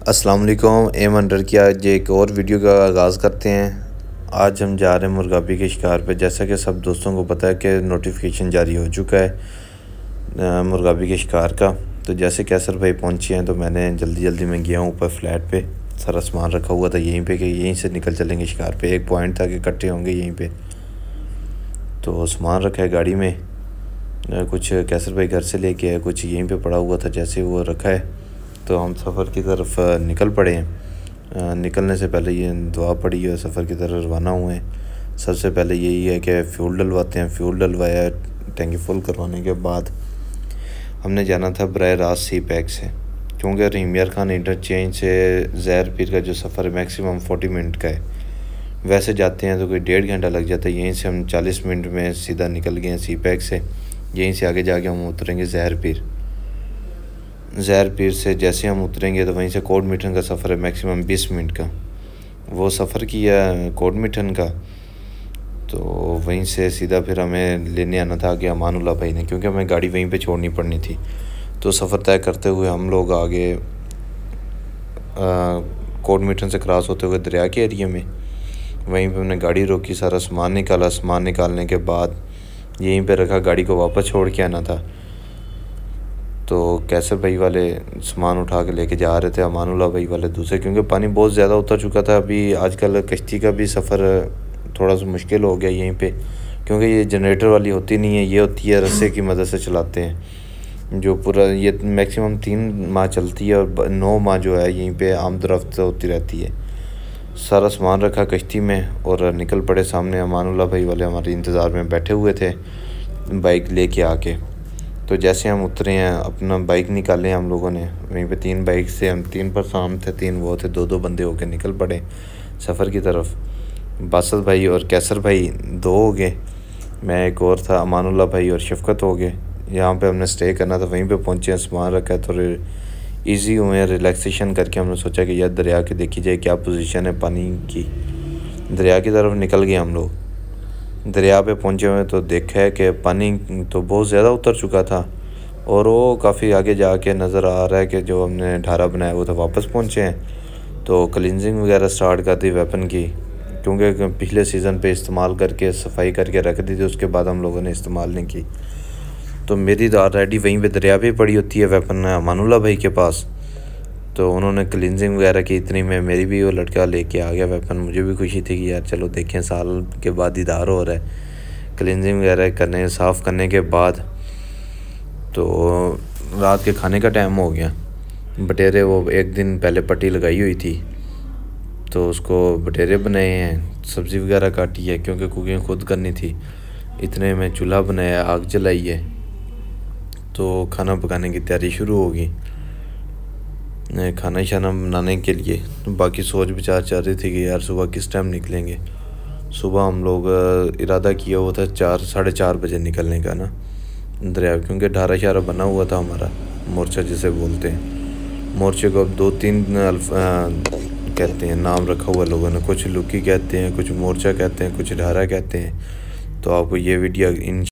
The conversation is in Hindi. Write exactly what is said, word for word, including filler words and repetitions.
अस्सलाम वालेकुम। एम अंडर की आज एक और वीडियो का आगाज़ करते हैं। आज हम जा रहे हैं मुर्गाबी के शिकार पे। जैसा कि सब दोस्तों को पता है कि नोटिफिकेशन जारी हो चुका है मुर्गाबी के शिकार का। तो जैसे कैसर भाई पहुंचे हैं तो मैंने जल्दी जल्दी में गया हूँ ऊपर फ्लैट पे। सारा सामान रखा हुआ था यहीं पे कि यहीं से निकल चलेंगे शिकार पे। एक पॉइंट था कि इकट्ठे होंगे यहीं पे। तो सामान रखा है गाड़ी में, कुछ कैसर भाई घर से लेके आए, कुछ यहीं पे पड़ा हुआ था। जैसे वो रखा है तो हम सफ़र की तरफ निकल पड़े हैं। निकलने से पहले ये दुआ पड़ी है, सफ़र की तरफ रवाना हुए हैं। सबसे पहले यही है कि फ्यूल डलवाते हैं। फ्यूल डलवाया, टैंकी फुल करवाने के बाद हमने जाना था बराह रास्त सी पैक से, क्योंकि रहीम यार खान इंटरचेंज से ज़हर पीर का जो सफ़र है मैक्सिमम फोर्टी मिनट का है। वैसे जाते हैं तो कोई डेढ़ घंटा लग जाता है। यहीं से हम चालीस मिनट में सीधा निकल गए हैं सी पैक से। यहीं से आगे जाके हम उतरेंगे ज़हर पीर। ज़हर पीर से जैसे हम उतरेंगे तो वहीं से कोट मिठन का सफ़र है मैक्सिमम बीस मिनट का। वो सफ़र किया कोट मिठन का, तो वहीं से सीधा फिर हमें लेने आना था आगे अमानुल्लाह भाई ने, क्योंकि हमें गाड़ी वहीं पे छोड़नी पड़नी थी। तो सफ़र तय करते हुए हम लोग आगे कोट मिठन से क्रॉस होते हुए दरिया के एरिया में, वहीं पे हमने गाड़ी रोकी, सारा सामान निकाला। सामान निकालने के बाद यहीं पे रखा, गाड़ी को वापस छोड़ के आना था। तो कैसर भाई वाले सामान उठा के लेके जा रहे थे, अमानुल्लाह भाई वाले दूसरे, क्योंकि पानी बहुत ज़्यादा उतर चुका था। अभी आजकल कश्ती का भी सफ़र थोड़ा सा मुश्किल हो गया यहीं पे, क्योंकि ये जनरेटर वाली होती नहीं है, ये होती है रस्से की मदद से चलाते हैं, जो पूरा ये मैक्सिमम तीन माह चलती है और नौ माह जो है यहीं पे आमदरफ्त होती रहती है। सारा सामान रखा कश्ती में और निकल पड़े। सामने अमानुल्लाह भाई वाले हमारे इंतज़ार में बैठे हुए थे बाइक लेके आके। तो जैसे हम उतरे हैं, अपना बाइक निकाले हम लोगों ने, वहीं पे तीन बाइक से हम तीन पर शाम थे, तीन वो थे, दो दो बंदे होके निकल पड़े सफ़र की तरफ। बासत भाई और कैसर भाई दो हो गए, मैं एक और था, अमानुल्लाह भाई और शफ़क़त हो गए। यहाँ पे हमने स्टे करना था, वहीं पे पहुँचे हैं, सामान रखा है, थोड़े ईजी हुए हैं रिलैक्सेशन करके। हमने सोचा कि यार दरिया की देखी जाए क्या पोजीशन है पानी की। दरिया की तरफ निकल गए हम लोग। दरिया पे पहुँचे हुए तो देखा है कि पानी तो बहुत ज़्यादा उतर चुका था और वो काफ़ी आगे जाके नज़र आ रहा है कि जो हमने ढारा बनाया वो तो वापस पहुँचे हैं। तो क्लींजिंग वगैरह स्टार्ट कर दी वेपन की, क्योंकि पिछले सीज़न पे इस्तेमाल करके सफाई करके रख दी थी, उसके बाद हम लोगों ने इस्तेमाल नहीं की। तो मेरी तो ऑलरेडी वहीं पे दरिया पे पड़ी होती है वेपन अमानुल्लाह भाई के पास। तो उन्होंने क्लींजिंग वगैरह की, इतनी में मेरी भी वो लड़का लेके आ गया वेपन। मुझे भी खुशी थी कि यार चलो देखें, साल के बाद दीदार हो रहा है। क्लींजिंग वगैरह करने, साफ़ करने के बाद तो रात के खाने का टाइम हो गया। बटेरे वो एक दिन पहले पट्टी लगाई हुई थी तो उसको बटेरे बनाए हैं, सब्ज़ी वगैरह काटी है क्योंकि कुकिंग खुद करनी थी। इतने में चूल्हा बनाया, आग जलाई है, तो खाना पकाने की तैयारी शुरू होगी, खाना शाना बनाने के लिए। बाकी सोच विचार चल रही थी कि यार सुबह किस टाइम निकलेंगे। सुबह हम लोग इरादा किया हुआ था चार साढ़े चार बजे निकलने का ना दरिया, क्योंकि ढारा शारा बना हुआ था हमारा मोर्चा जिसे बोलते हैं। मोर्चे को अब दो तीन कहते हैं, नाम रखा हुआ लोगों ने, कुछ लुकी कहते हैं, कुछ मोर्चा कहते हैं, कुछ ढारा कहते हैं। तो आपको ये वीडियो इन